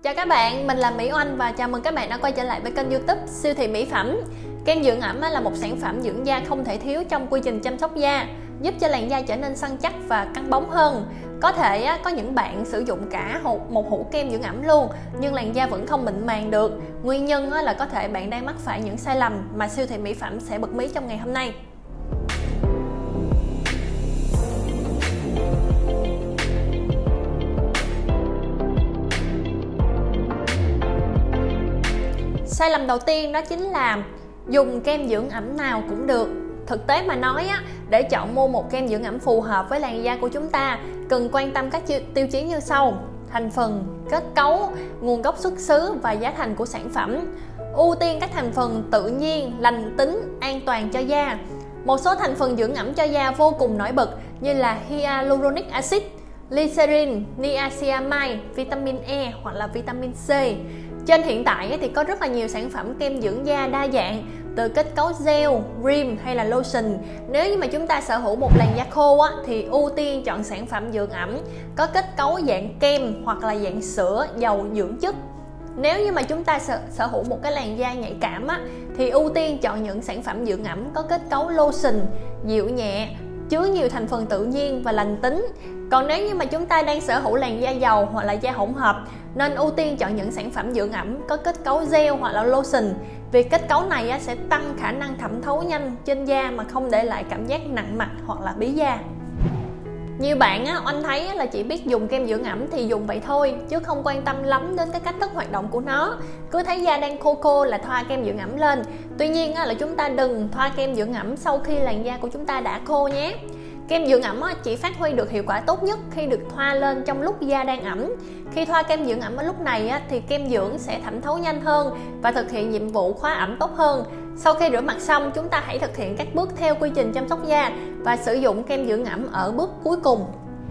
Chào các bạn, mình là Mỹ Oanh và chào mừng các bạn đã quay trở lại với kênh YouTube Siêu thị mỹ phẩm. Kem dưỡng ẩm là một sản phẩm dưỡng da không thể thiếu trong quy trình chăm sóc da, giúp cho làn da trở nên săn chắc và căng bóng hơn. Có thể có những bạn sử dụng cả một hũ kem dưỡng ẩm luôn nhưng làn da vẫn không mịn màng được. Nguyên nhân là có thể bạn đang mắc phải những sai lầm mà siêu thị mỹ phẩm sẽ bật mí trong ngày hôm nay. Sai lầm đầu tiên đó chính là dùng kem dưỡng ẩm nào cũng được. Thực tế mà nói để chọn mua một kem dưỡng ẩm phù hợp với làn da của chúng ta, cần quan tâm các tiêu chí như sau: thành phần, kết cấu, nguồn gốc xuất xứ và giá thành của sản phẩm. Ưu tiên các thành phần tự nhiên, lành tính, an toàn cho da. Một số thành phần dưỡng ẩm cho da vô cùng nổi bật như là hyaluronic acid, glycerin, niacinamide, vitamin E hoặc là vitamin C. Trên hiện tại thì có rất là nhiều sản phẩm kem dưỡng da đa dạng, từ kết cấu gel, cream hay là lotion. Nếu như mà chúng ta sở hữu một làn da khô thì ưu tiên chọn sản phẩm dưỡng ẩm có kết cấu dạng kem hoặc là dạng sữa giàu dưỡng chất. Nếu như mà chúng ta sở hữu một cái làn da nhạy cảm thì ưu tiên chọn những sản phẩm dưỡng ẩm có kết cấu lotion, dịu nhẹ, chứa nhiều thành phần tự nhiên và lành tính. Còn nếu như mà chúng ta đang sở hữu làn da dầu hoặc là da hỗn hợp, nên ưu tiên chọn những sản phẩm dưỡng ẩm có kết cấu gel hoặc là lotion. Vì kết cấu này sẽ tăng khả năng thẩm thấu nhanh trên da mà không để lại cảm giác nặng mặt hoặc là bí da. Nhiều bạn Oanh thấy là chỉ biết dùng kem dưỡng ẩm thì dùng vậy thôi, chứ không quan tâm lắm đến cái cách thức hoạt động của nó. Cứ thấy da đang khô là thoa kem dưỡng ẩm lên. Tuy nhiên là chúng ta đừng thoa kem dưỡng ẩm sau khi làn da của chúng ta đã khô nhé. Kem dưỡng ẩm chỉ phát huy được hiệu quả tốt nhất khi được thoa lên trong lúc da đang ẩm. Khi thoa kem dưỡng ẩm ở lúc này thì kem dưỡng sẽ thẩm thấu nhanh hơn và thực hiện nhiệm vụ khóa ẩm tốt hơn. Sau khi rửa mặt xong, chúng ta hãy thực hiện các bước theo quy trình chăm sóc da và sử dụng kem dưỡng ẩm ở bước cuối cùng.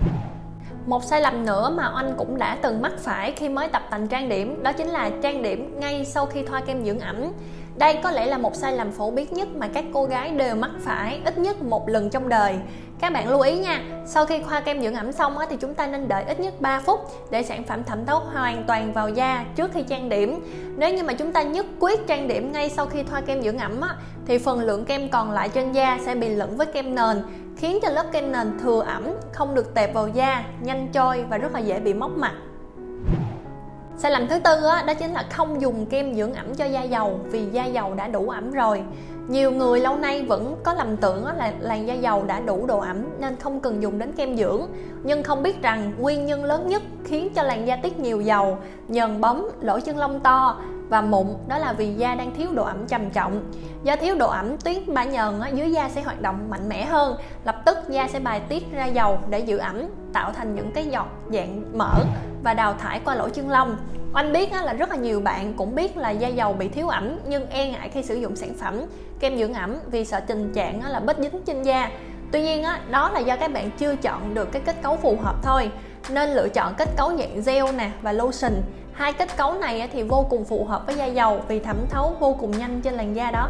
Một sai lầm nữa mà Oanh cũng đã từng mắc phải khi mới tập tành trang điểm, đó chính là trang điểm ngay sau khi thoa kem dưỡng ẩm. Đây có lẽ là một sai lầm phổ biến nhất mà các cô gái đều mắc phải ít nhất một lần trong đời. Các bạn lưu ý nha, sau khi thoa kem dưỡng ẩm xong thì chúng ta nên đợi ít nhất 3 phút để sản phẩm thẩm thấu hoàn toàn vào da trước khi trang điểm. Nếu như mà chúng ta nhất quyết trang điểm ngay sau khi thoa kem dưỡng ẩm thì phần lượng kem còn lại trên da sẽ bị lẫn với kem nền, khiến cho lớp kem nền thừa ẩm, không được tệp vào da, nhanh trôi và rất là dễ bị mốc mặt. Sai lầm thứ tư đó chính là không dùng kem dưỡng ẩm cho da dầu vì da dầu đã đủ ẩm rồi. Nhiều người lâu nay vẫn có lầm tưởng là làn da dầu đã đủ độ ẩm nên không cần dùng đến kem dưỡng, nhưng không biết rằng nguyên nhân lớn nhất khiến cho làn da tiết nhiều dầu, nhờn bóng, lỗ chân lông to và mụn đó là vì da đang thiếu độ ẩm trầm trọng. Do thiếu độ ẩm, tuyến bã nhờn dưới da sẽ hoạt động mạnh mẽ hơn, lập tức da sẽ bài tiết ra dầu để giữ ẩm, tạo thành những cái giọt dạng mỡ và đào thải qua lỗ chân lông. Oanh biết là rất là nhiều bạn cũng biết là da dầu bị thiếu ẩm nhưng e ngại khi sử dụng sản phẩm kem dưỡng ẩm vì sợ tình trạng là bết dính trên da. Tuy nhiên đó là do các bạn chưa chọn được cái kết cấu phù hợp thôi. Nên lựa chọn kết cấu dạng gel và lotion. Hai kết cấu này thì vô cùng phù hợp với da dầu vì thẩm thấu vô cùng nhanh trên làn da đó.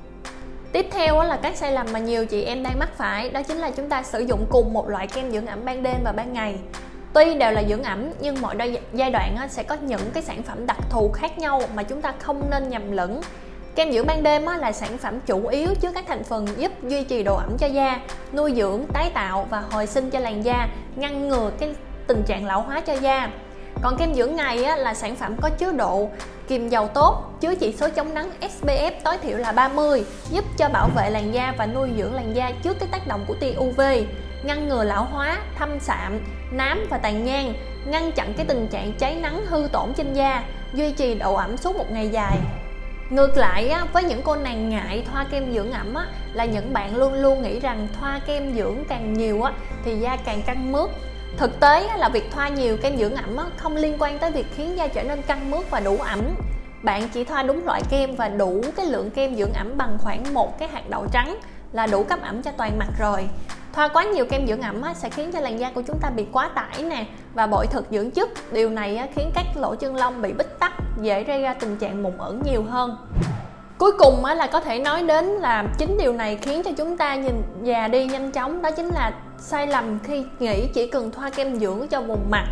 Tiếp theo là các sai lầm mà nhiều chị em đang mắc phải, đó chính là chúng ta sử dụng cùng một loại kem dưỡng ẩm ban đêm và ban ngày. Tuy đều là dưỡng ẩm nhưng mỗi giai đoạn sẽ có những cái sản phẩm đặc thù khác nhau mà chúng ta không nên nhầm lẫn. Kem dưỡng ban đêm là sản phẩm chủ yếu chứa các thành phần giúp duy trì độ ẩm cho da, nuôi dưỡng, tái tạo và hồi sinh cho làn da, ngăn ngừa cái tình trạng lão hóa cho da. Còn kem dưỡng ngày là sản phẩm có chứa độ kiềm dầu tốt, chứa chỉ số chống nắng SPF tối thiểu là 30, giúp cho bảo vệ làn da và nuôi dưỡng làn da trước cái tác động của tia UV, ngăn ngừa lão hóa, thâm sạm, nám và tàn nhang, ngăn chặn cái tình trạng cháy nắng hư tổn trên da, duy trì độ ẩm suốt một ngày dài. Ngược lại với những cô nàng ngại thoa kem dưỡng ẩm là những bạn luôn luôn nghĩ rằng thoa kem dưỡng càng nhiều thì da càng căng mướt. Thực tế là việc thoa nhiều kem dưỡng ẩm không liên quan tới việc khiến da trở nên căng mướt và đủ ẩm. Bạn chỉ thoa đúng loại kem và đủ cái lượng kem dưỡng ẩm bằng khoảng một cái hạt đậu trắng là đủ cấp ẩm cho toàn mặt rồi. Thoa quá nhiều kem dưỡng ẩm sẽ khiến cho làn da của chúng ta bị quá tải và bội thực dưỡng chất. Điều này khiến các lỗ chân lông bị bít tắc, dễ gây ra tình trạng mụn ẩn nhiều hơn. Cuối cùng là có thể nói đến là chính điều này khiến cho chúng ta nhìn già đi nhanh chóng, đó chính là sai lầm khi nghĩ chỉ cần thoa kem dưỡng cho vùng mặt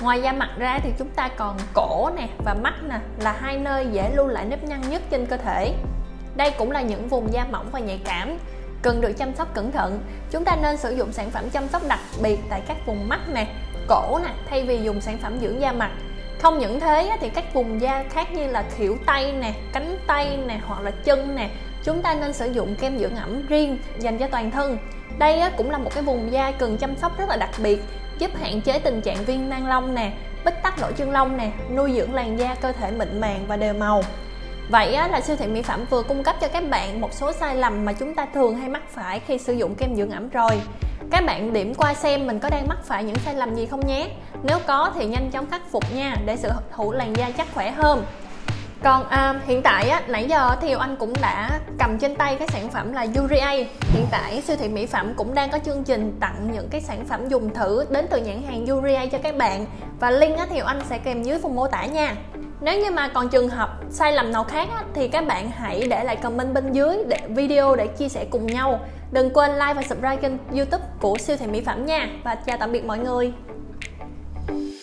Ngoài da mặt ra thì chúng ta còn cổ nè và mắt nè, là hai nơi dễ lưu lại nếp nhăn nhất trên cơ thể. Đây cũng là những vùng da mỏng và nhạy cảm, cần được chăm sóc cẩn thận. Chúng ta nên sử dụng sản phẩm chăm sóc đặc biệt tại các vùng mắt nè, cổ nè, thay vì dùng sản phẩm dưỡng da mặt. Không những thế thì các vùng da khác như là khuỷu tay nè, cánh tay nè hoặc là chân nè, chúng ta nên sử dụng kem dưỡng ẩm riêng dành cho toàn thân. Đây cũng là một cái vùng da cần chăm sóc rất là đặc biệt, giúp hạn chế tình trạng viêm nang lông nè, bít tắc lỗ chân lông nè, nuôi dưỡng làn da cơ thể mịn màng và đều màu. Vậy là siêu thị mỹ phẩm vừa cung cấp cho các bạn một số sai lầm mà chúng ta thường hay mắc phải khi sử dụng kem dưỡng ẩm rồi. Các bạn điểm qua xem mình có đang mắc phải những sai lầm gì không nhé. Nếu có thì nhanh chóng khắc phục nha, để sở hữu làn da chắc khỏe hơn. Còn hiện tại nãy giờ thì anh cũng đã cầm trên tay cái sản phẩm là Urea. Hiện tại siêu thị mỹ phẩm cũng đang có chương trình tặng những cái sản phẩm dùng thử đến từ nhãn hàng Urea cho các bạn, và link thì anh sẽ kèm dưới phần mô tả nha. Nếu như mà còn trường hợp sai lầm nào khác thì các bạn hãy để lại comment bên dưới video để chia sẻ cùng nhau. Đừng quên like và subscribe kênh YouTube của siêu thị mỹ phẩm nha. Và chào tạm biệt mọi người.